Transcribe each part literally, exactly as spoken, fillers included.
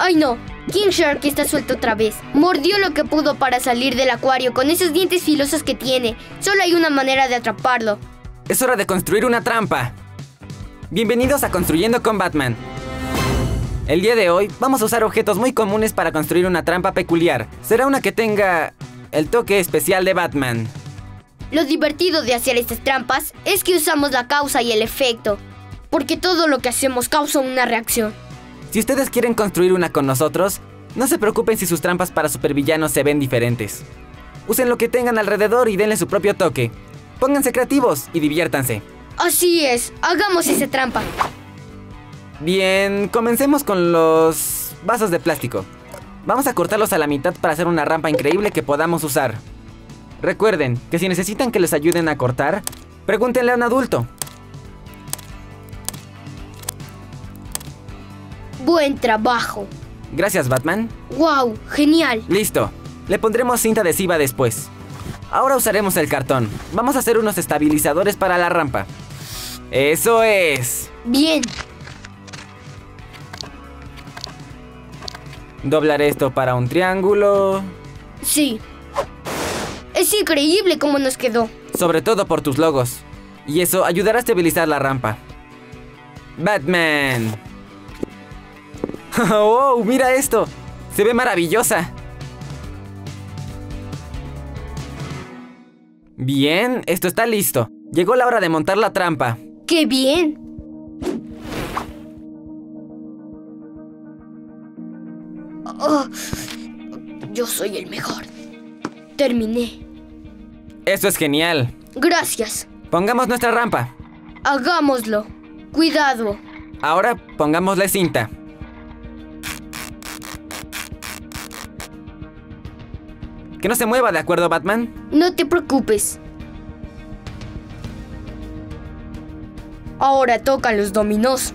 ¡Ay no! King Shark está suelto otra vez. Mordió lo que pudo para salir del acuario con esos dientes filosos que tiene. Solo hay una manera de atraparlo. Es hora de construir una trampa. Bienvenidos a Construyendo con Batman. El día de hoy vamos a usar objetos muy comunes para construir una trampa peculiar. Será una que tenga el toque especial de Batman. Lo divertido de hacer estas trampas es que usamos la causa y el efecto, porque todo lo que hacemos causa una reacción. Si ustedes quieren construir una con nosotros, no se preocupen si sus trampas para supervillanos se ven diferentes. Usen lo que tengan alrededor y denle su propio toque. Pónganse creativos y diviértanse. Así es, hagamos esa trampa. Bien, comencemos con los vasos de plástico. Vamos a cortarlos a la mitad para hacer una rampa increíble que podamos usar. Recuerden que si necesitan que les ayuden a cortar, pregúntenle a un adulto. Buen trabajo. Gracias, Batman. ¡Wow! ¡Genial! Listo. Le pondremos cinta adhesiva después. Ahora usaremos el cartón. Vamos a hacer unos estabilizadores para la rampa. ¡Eso es! Bien. Doblar esto para un triángulo. Sí. Es increíble cómo nos quedó. Sobre todo por tus logos. Y eso ayudará a estabilizar la rampa. ¡Batman! ¡Oh! ¡Mira esto! ¡Se ve maravillosa! Bien, esto está listo. Llegó la hora de montar la trampa. ¡Qué bien! Oh, yo soy el mejor. Terminé. Eso es genial. Gracias. Pongamos nuestra rampa. Hagámoslo. Cuidado. Ahora pongámosle cinta. Que no se mueva, ¿de acuerdo, Batman? No te preocupes. Ahora tocan los dominós.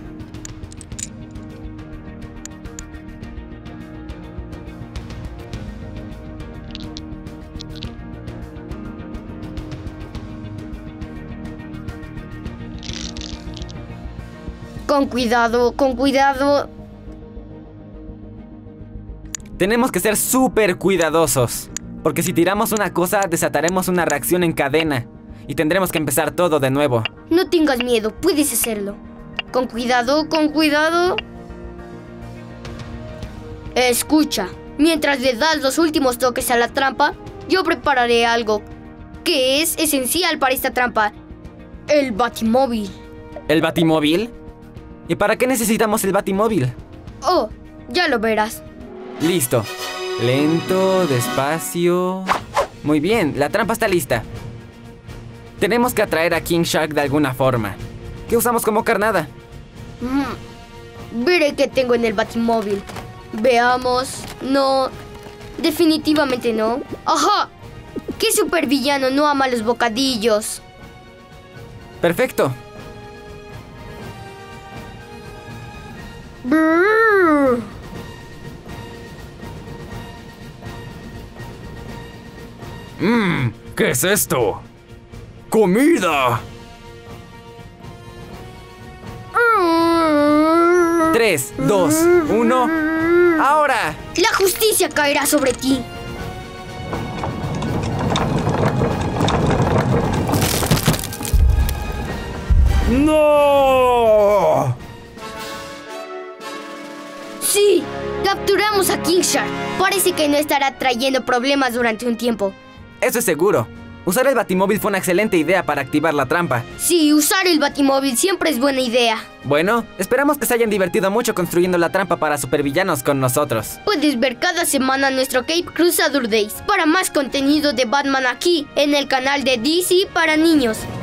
Con cuidado, con cuidado. Tenemos que ser súper cuidadosos. Porque si tiramos una cosa, desataremos una reacción en cadena. Y tendremos que empezar todo de nuevo. No tengas miedo, puedes hacerlo. Con cuidado, con cuidado. Escucha, mientras le das los últimos toques a la trampa, yo prepararé algo que es esencial para esta trampa. El Batimóvil. ¿El Batimóvil? ¿Y para qué necesitamos el Batimóvil? Oh, ya lo verás. Listo. Lento, despacio. Muy bien, la trampa está lista. Tenemos que atraer a King Shark de alguna forma. ¿Qué usamos como carnada? Mm, veré qué tengo en el Batimóvil. Veamos. No. Definitivamente no. ¡Ajá! ¿Qué supervillano no ama los bocadillos? Perfecto. Brrr. Mmm, ¿qué es esto? ¡Comida! Tres, dos, uno. ¡Ahora! La justicia caerá sobre ti. ¡No! Sí, capturamos a King Shark. Parece que no estará trayendo problemas durante un tiempo. Eso es seguro. Usar el Batimóvil fue una excelente idea para activar la trampa. Sí, usar el Batimóvil siempre es buena idea. Bueno, esperamos que se hayan divertido mucho construyendo la trampa para supervillanos con nosotros. Puedes ver cada semana nuestro Cape Crusader Days para más contenido de Batman aquí, en el canal de D C para niños.